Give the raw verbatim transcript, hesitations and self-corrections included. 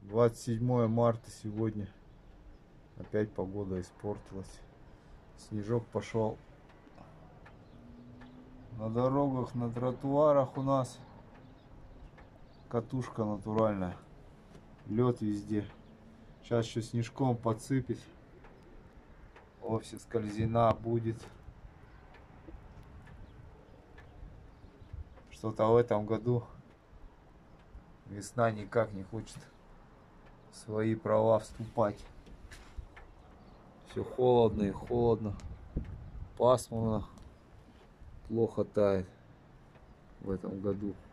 двадцать седьмое марта сегодня. Опять погода испортилась. Снежок пошел. На дорогах, на тротуарах у нас катушка натуральная. Лед везде. Сейчас еще снежком подсыпет. Вовсе скользина будет. Что-то в этом году весна никак не хочет в свои права вступать. Все холодно и холодно. Пасмурно. Плохо тает в этом году.